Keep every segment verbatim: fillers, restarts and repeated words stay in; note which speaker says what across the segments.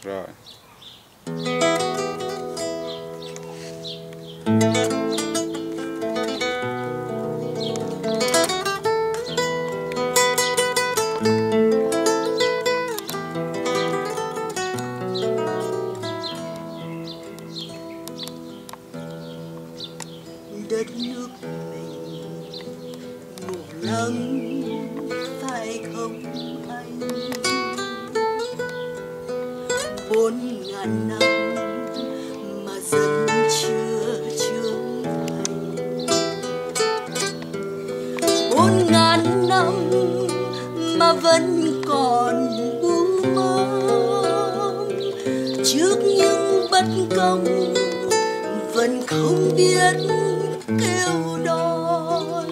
Speaker 1: Rồi.
Speaker 2: Đất nước mình ngủ lắm phải không anh? Bốn ngàn năm mà dân chưa trưởng thành, bốn ngàn năm mà vẫn còn u mơ trước những bất công, vẫn không biết kêu đòi.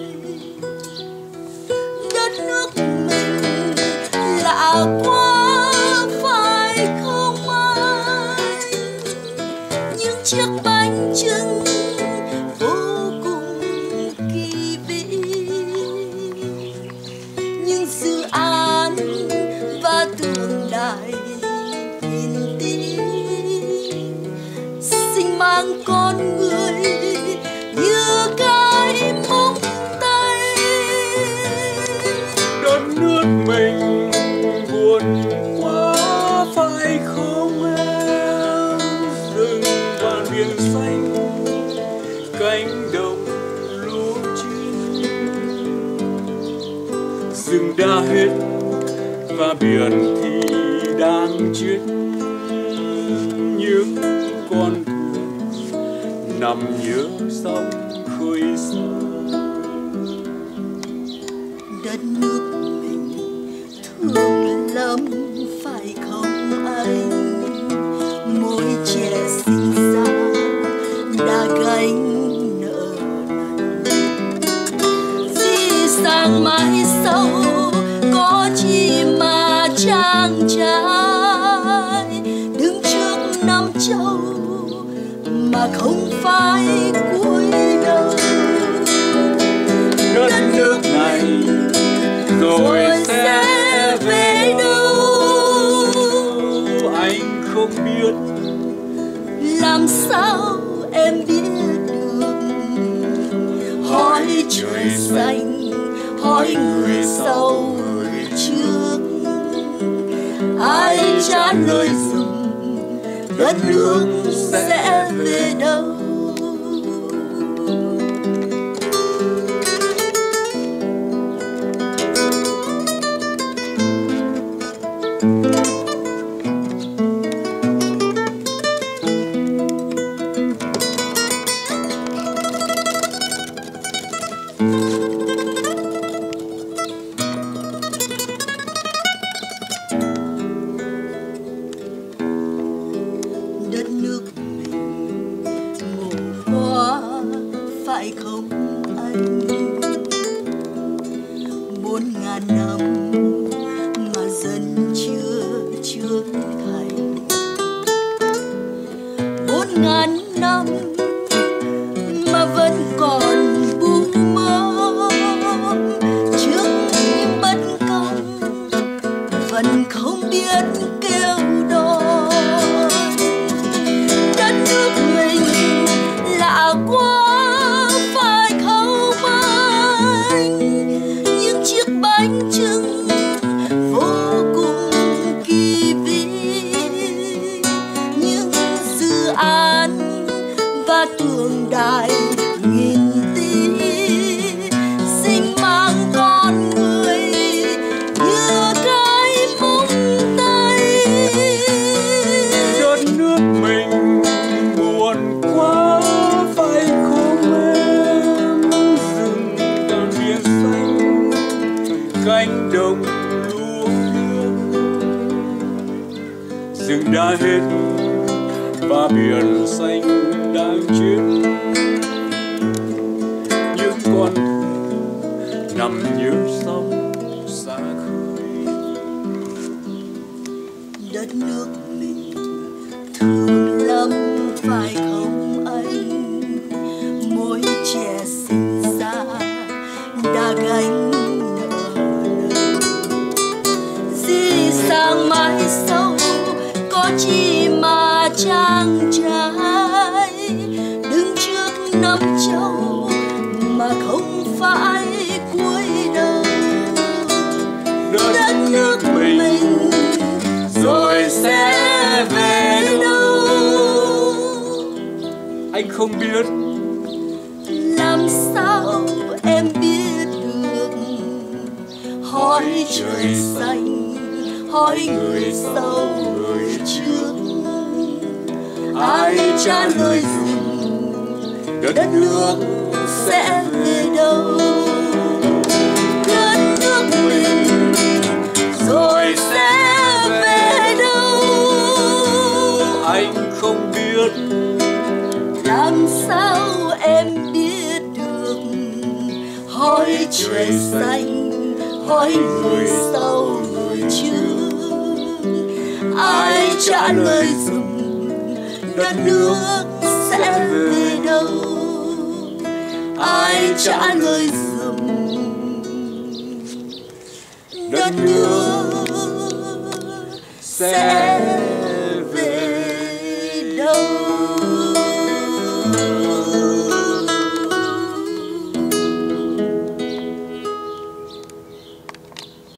Speaker 2: Đất nước mình lạ quá phải không anh? Những chiếc bánh chưng vô cùng kỳ vĩ, những dự án và tượng đài nghìn tỷ, sinh mang con người như cái móng tay.
Speaker 3: Đất nước mình buồn quá phải không em? Rừng và biển xanh, cánh đồng lúa chín, rừng đã hết và biển thì đang chết. Những con thuyền nằm nhớ sóng khơi xa.
Speaker 2: Đất nước mình thương lắm phải không anh? Mỗi trẻ sinh ra đã gánh nợ nần, di sản mãi sau có chi mà trang trải. Đứng trước năm châu mà không phải cúi đầu.
Speaker 3: Đất nước này rồi sẽ về đâu anh không biết.
Speaker 2: Làm sao em biết được? Hỏi trời xanh, hỏi người sau người trước, ai trả lời rằng đất nước sẽ về đâu? Đất nước mình ngủ quá phải không anh? Bốn ngàn năm mà dân chưa trưởng thành, bốn ngàn năm mà vẫn còn bu mơ trước những bất công, vẫn không biết kêu đòi. Đất nước mình lạ quá phải không anh? Những chiếc bánh chưng vô cùng kỳ vĩ, những dự án và tượng đài nghìn tỷ, sinh mang con người như cái móng tay.
Speaker 3: Đất nước mình buồn quá phải không em? Rừng và biển xanh, cánh đồng lúa nước, rừng đã hết và biển xanh đang chết. Những con thuyền nằm nhớ sóng xa khơi.
Speaker 2: Đất nước mình thương lắm phải không anh? Mỗi trẻ sinh ra đã gánh nợ nần, di sản mãi sau có chi mà chàng trai đứng trước năm châu mà không phải cúi đầu. Đất nước mình rồi sẽ về đâu?
Speaker 3: Anh không biết.
Speaker 2: Làm sao em biết được? Hỏi trời xanh, hỏi người sau người trước, ai trả lời dùm đất nước sẽ về đâu? Đất nước mình rồi sẽ về đâu?
Speaker 3: Anh không biết.
Speaker 2: Làm sao em biết được? Hỏi trời xanh, hỏi người sau người trước, ai trả lời dùm đất nước sẽ về đâu? Ai trả lời dùm đất nước sẽ